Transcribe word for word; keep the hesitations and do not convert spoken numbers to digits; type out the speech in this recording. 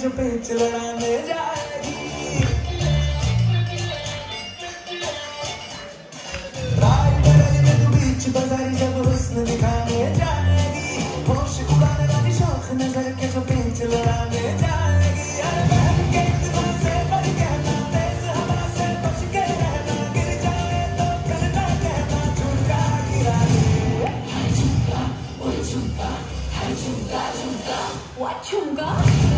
जो पेच लड़ाने जाएगी। बीच बाजारी जब हुस्न दिखाने जाएगी, होश उड़ाने वाली शौक नजर के जो पेंच लड़ाने जाएगी। अरे बहन के दीवार से बढ़ के ना, तेज हवा से बच के रहना, गिर जाए तो फिर ना कहना झुमका गिरा दे। हाय झुमका, ओए झुमका, हाय झुमका झुमका, व्हाट झुमका।